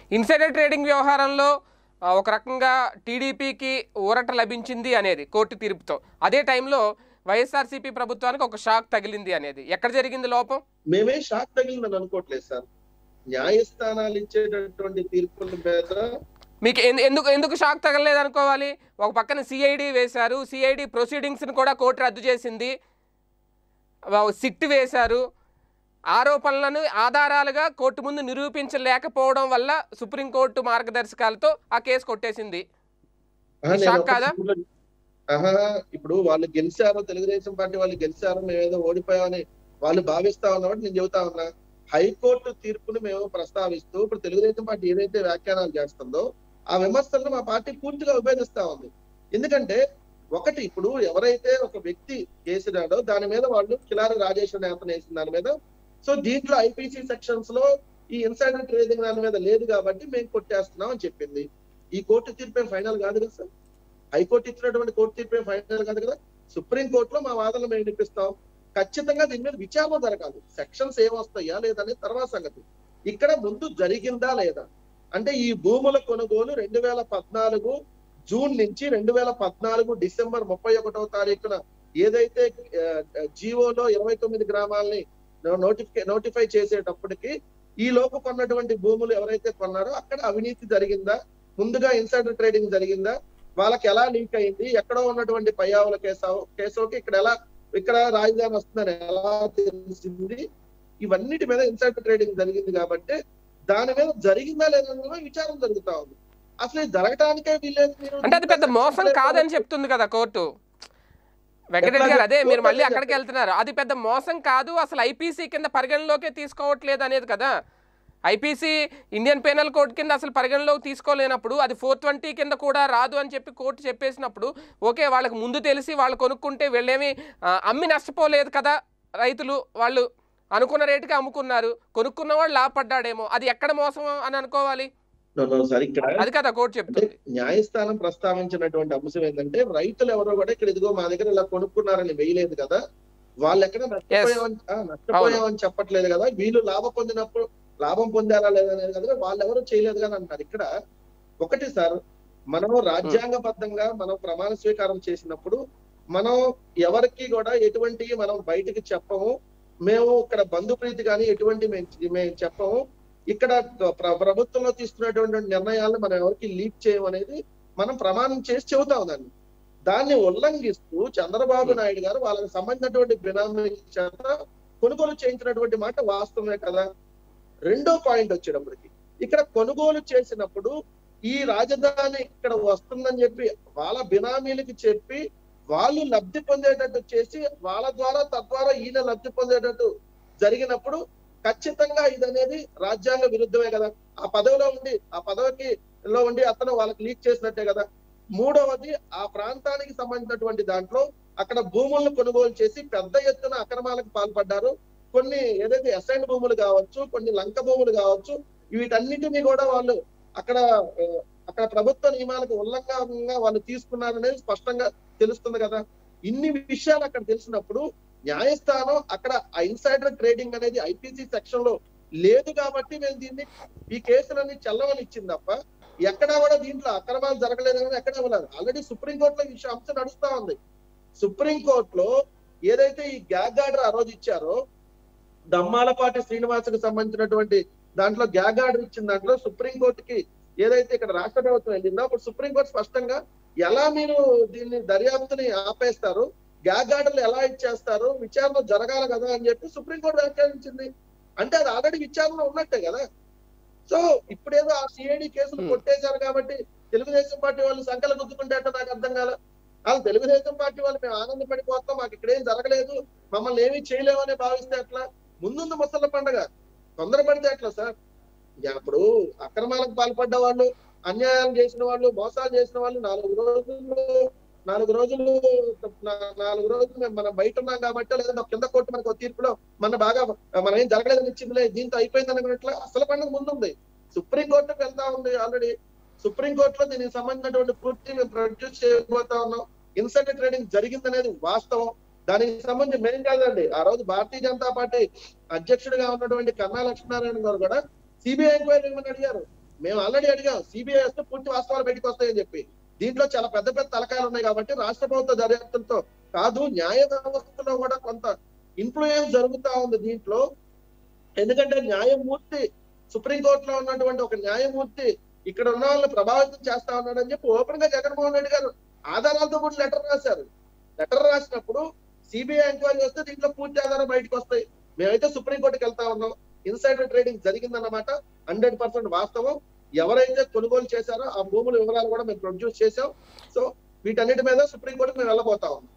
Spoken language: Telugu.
ఇన్సైడర్ ట్రేడింగ్ వ్యవహారంలో ఒక రకంగా టీడీపీకి ఊరట లభించింది అనేది కోర్టు తీర్పుతో, అదే టైంలో వైఎస్ఆర్సీపీ ప్రభుత్వానికి ఒక షాక్ తగిలింది అనేది ఎక్కడ జరిగింది లోపం? మేమే షాక్ తగిలిందని అనుకోవట్లేదు సార్. న్యాయస్థానాలు ఇచ్చేటటువంటి తీర్పుల మీద మీకు ఎందుకు షాక్ తగలలేదు అనుకోవాలి? ఒక పక్కన సిఐడి వేశారు, సిఐడి ప్రొసీడింగ్స్ని కూడా కోర్టు రద్దు చేసింది, సిట్ వేశారు, ఆరోపణలను ఆధారాలుగా కోర్టు ముందు నిరూపించలేకపోవడం వల్ల సుప్రీంకోర్టు మార్గదర్శకాలతో ఆ కేసు కొట్టేసింది. షాక్ కాదా? ఇప్పుడు వాళ్ళు గెలిచారు, తెలుగుదేశం పార్టీ వాళ్ళు గెలిచారు, మేమేదో ఓడిపోయామని వాళ్ళు భావిస్తా ఉన్నప్పుడు నేను చెబుతా ఉన్నా, హైకోర్టు తీర్పును మేము ప్రస్తావిస్తూ ఇప్పుడు తెలుగుదేశం పార్టీ ఏదైతే వ్యాఖ్యానాలు చేస్తుందో ఆ విమర్శలను మా పార్టీ పూర్తిగా విభేదిస్తా ఉంది. ఎందుకంటే ఒకటి, ఇప్పుడు ఎవరైతే ఒక వ్యక్తి చేసినాడో దాని మీద వాళ్ళు కిలారి రాజేశ్వర నేతను వేసిన దాని మీద, సో దీంట్లో ఐపీసీ సెక్షన్స్ లో ఈ ఇన్సైడర్ ట్రేడింగ్ దాని మీద లేదు కాబట్టి మేము కొట్టేస్తున్నాం అని చెప్పింది. ఈ కోర్టు తీర్పే ఫైనల్ కాదు కదా సార్. హైకోర్టు ఇచ్చినటువంటి కోర్టు తీర్పే ఫైనల్ కాదు కదా. సుప్రీం కోర్టులో మా వాదనలు మేము వినిపిస్తాం. ఖచ్చితంగా దీని మీద విచారణ జరగాలి. సెక్షన్స్ ఏమొస్తాయా లేదనేది తర్వాత సంగతి. ఇక్కడ ముందు జరిగిందా లేదా అంటే ఈ భూముల కొనుగోలు 2014 జూన్ నుంచి 2014 డిసెంబర్ 31వ తారీఖున ఏదైతే జీవోలో 29 గ్రామాలని నోటిఫై చేసేటప్పటికి ఈ లోపు కొన్నటువంటి భూములు ఎవరైతే కొన్నారో అక్కడ అవినీతి జరిగిందా, ముందుగా ఇన్సైడర్ ట్రేడింగ్ జరిగిందా, వాళ్ళకి ఎలా లీక్ అయింది, ఎక్కడో ఉన్నటువంటి పయ్యావుల కేసుకి ఇక్కడ రాజధాని వస్తుందని ఎలా తెలిసింది, ఇవన్నిటి మీద ఇన్సైడర్ ట్రేడింగ్ జరిగింది కాబట్టి దాని మీద జరిగిందా లేదన్న విచారణ జరుగుతా ఉంది. అసలు జరగటానికే వీలేదు. అంటే అది పెద్ద మోసం కాదని చెప్తుంది కదా కోర్టు. వెంకటరెడ్డి గారు, అదే మీరు మళ్ళీ అక్కడికి వెళ్తున్నారు. అది పెద్ద మోసం కాదు, అసలు ఐపీసీ కింద పరిగణలోకే తీసుకోవట్లేదు అనేది కదా. ఐపీసీ ఇండియన్ పెనల్ కోడ్ కింద అసలు పరిగణలోకి తీసుకోలేనప్పుడు అది 420 కింద కూడా రాదు అని చెప్పి కోర్టు చెప్పేసినప్పుడు ఓకే, వాళ్ళకి ముందు తెలిసి వాళ్ళు కొనుక్కుంటే వీళ్ళేమి అమ్మి నష్టపోలేదు కదా. రైతులు వాళ్ళు అనుకున్న రేటుకి అమ్ముకున్నారు, కొనుక్కున్న వాళ్ళు లాభపడ్డాడేమో, అది ఎక్కడ మోసం అని అనుకోవాలి? అది కదా కోర్టు చెప్తుంది. న్యాయస్థానం ప్రస్తావించినటువంటి అంశం ఏంటంటే రైతులు ఎవరో కూడా ఇక్కడ ఇదిగో మా దగ్గర ఇలా కొనుక్కున్నారని వేయలేదు కదా, వాళ్ళు ఎక్కడ నష్టపోయామని చెప్పట్లేదు కదా, వీళ్ళు లాభం పొందారా లేదనేది కదా వాళ్ళు ఎవరు చేయలేదు కదా అంటారు. ఇక్కడ ఒకటి సార్, మనం రాజ్యాంగబద్ధంగా మనం ప్రమాణ స్వీకారం చేసినప్పుడు మనం ఎవరికి కూడా ఎటువంటి మనం బయటికి చెప్పము, మేము ఇక్కడ బంధుప్రీతి కానీ ఎటువంటి మేము చెప్పము, ఇక్కడ ప్రభుత్వంలో తీసుకున్నటువంటి నిర్ణయాలను మనం ఎవరికి లీక్ చేయము అనేది మనం ప్రమాణం చేసి చెబుతాం. దాన్ని ఉల్లంఘిస్తూ చంద్రబాబు నాయుడు గారు వాళ్ళకి సంబంధించినటువంటి బినామీ చేత కొనుగోలు చేయించినటువంటి మాట వాస్తవమే కదా. రెండో పాయింట్ వచ్చేటప్పటికి, ఇక్కడ కొనుగోలు చేసినప్పుడు ఈ రాజధాని ఇక్కడ వస్తుందని చెప్పి వాళ్ళ బినామీలకి చెప్పి వాళ్ళు లబ్ధి పొందేటట్టు చేసి వాళ్ళ ద్వారా తద్వారా ఈయన లబ్ధి పొందేటట్టు జరిగినప్పుడు ఖచ్చితంగా ఇదనేది రాజ్యాంగ విరుద్ధమే కదా. ఆ పదవికి ఉండి అతను వాళ్ళకి లీక్ చేసినట్టే కదా. మూడవది, ఆ ప్రాంతానికి సంబంధించినటువంటి దాంట్లో అక్కడ భూములను కొనుగోలు చేసి పెద్ద ఎత్తున అక్రమాలకు పాల్పడ్డారు. కొన్ని ఏదైతే అసైన్ భూములు కావచ్చు, కొన్ని లంక భూములు కావచ్చు, వీటన్నిటినీ కూడా వాళ్ళు అక్కడ ప్రభుత్వ నియమాలకు ఉల్లంఘనంగా వాళ్ళు తీసుకున్నారనేది స్పష్టంగా తెలుస్తుంది కదా. ఇన్ని విషయాలు అక్కడ తెలిసినప్పుడు న్యాయస్థానం అక్కడ ఆ ఇన్సైడర్ ట్రేడింగ్ అనేది ఐపీసీ సెక్షన్ లో లేదు కాబట్టి మేము ఈ కేసులన్నీ చెల్లవని ఇచ్చింది తప్ప ఎక్కడా కూడా దీంట్లో అక్రమాలు జరగలేదని ఎక్కడా ఇవ్వలేదు. ఆల్రెడీ సుప్రీంకోర్టులో ఈ అంశం నడుస్తా ఉంది. సుప్రీంకోర్టులో ఏదైతే ఈ గ్యాగ్ ఆర్డర్ ఆ రోజు ఇచ్చారో, దమ్మాలపాటి శ్రీనివాసుకు సంబంధించినటువంటి దాంట్లో గ్యాగ్ ఆర్డర్ ఇచ్చిన దాంట్లో సుప్రీంకోర్టుకి ఏదైతే ఇక్కడ రాష్ట్ర ప్రభుత్వం వెళ్ళిందో అప్పుడు సుప్రీంకోర్టు స్పష్టంగా ఎలా మీరు దీన్ని దర్యాప్తుని ఆపేస్తారు, గ్యాగ్ ఆర్డర్లు ఎలా ఇచ్చేస్తారు, విచారణ జరగాలి కదా అని చెప్పి సుప్రీంకోర్టు వ్యాఖ్యానించింది. అంటే అది ఆల్రెడీ విచారణ ఉన్నట్టే కదా. సో ఇప్పుడేదో ఆ సిఐడి కేసులు కొట్టేశారు కాబట్టి తెలుగుదేశం పార్టీ వాళ్ళు సంకల గుద్దుకుంటే అంటే నాకు అర్థం కాల. వాళ్ళు తెలుగుదేశం పార్టీ వాళ్ళు మేము ఆనందపడిపోతాం, మాకు ఇక్కడేం జరగలేదు, మమ్మల్ని ఏమీ చేయలేమని భావిస్తే అట్లా. ముందుంది ముసళ్ళ పండగ, తొందరపడితే అట్లా సార్. ఇప్పుడు అక్రమాలకు పాల్పడ్డ వాళ్ళు, అన్యాయం చేసిన వాళ్ళు, మోసాలు చేసిన వాళ్ళు 4 రోజులు మనం బయట ఉన్నాం కాబట్టి, లేదా కింద కోర్టు మనకు తీర్పులో మనం ఏం జరగలేదని ఇచ్చిందిలే దీంతో అయిపోయింది అనుకున్నట్ల అసలు పండుగ ముందుంది. సుప్రీంకోర్టుకు వెళ్తా ఉంది ఆల్రెడీ. సుప్రీంకోర్టులో దీనికి సంబంధించినటువంటి పూర్తి మేము ప్రొడ్యూస్ చేయబోతా ఉన్నాం. ఇన్సైడర్ ట్రేడింగ్ జరిగిందనేది వాస్తవం. దానికి సంబంధించి మేం కాదండి, ఆ రోజు భారతీయ జనతా పార్టీ అధ్యక్షుడిగా ఉన్నటువంటి కన్నా లక్ష్మీనారాయణ గారు కూడా సిబిఐ ఎంక్వైరీ ఇవ్వమని అడిగారు. మేము ఆల్రెడీ అడిగాం, సిబిఐ వస్తే పూర్తి వాస్తవాలు బయటకు వస్తాయని చెప్పి. దీంట్లో చాలా పెద్ద పెద్ద తలకాయలు ఉన్నాయి కాబట్టి రాష్ట్ర ప్రభుత్వ దర్యాప్తులతో కాదు, న్యాయ వ్యవస్థలో కూడా కొంత ఇన్ఫ్లుయెన్స్ జరుగుతా ఉంది దీంట్లో. ఎందుకంటే న్యాయమూర్తి, సుప్రీంకోర్టులో ఉన్నటువంటి ఒక న్యాయమూర్తి ఇక్కడ ఉన్న వాళ్ళని ప్రభావితం చేస్తా ఉన్నాడని చెప్పి ఓపెన్ గా జగన్మోహన్ రెడ్డి గారు ఆధారాలతో కూడా లెటర్ రాశారు. లెటర్ రాసినప్పుడు సిబిఐ ఎంక్వైరీ వస్తే దీంట్లో పూర్తి ఆధారం బయటకు వస్తాయి. మేమైతే సుప్రీంకోర్టుకి వెళ్తా ఉన్నాం. ఇన్సైడర్ ట్రేడింగ్ జరిగిందన్నమాట, 100% వాస్తవం. ఎవరైతే కొనుగోలు చేశారో ఆ భూముల వివరాలు కూడా మేము ప్రొడ్యూస్ చేశాం. సో వీటన్నిటి మీద సుప్రీంకోర్టుకి మేము వెళ్ళబోతా ఉన్నాం.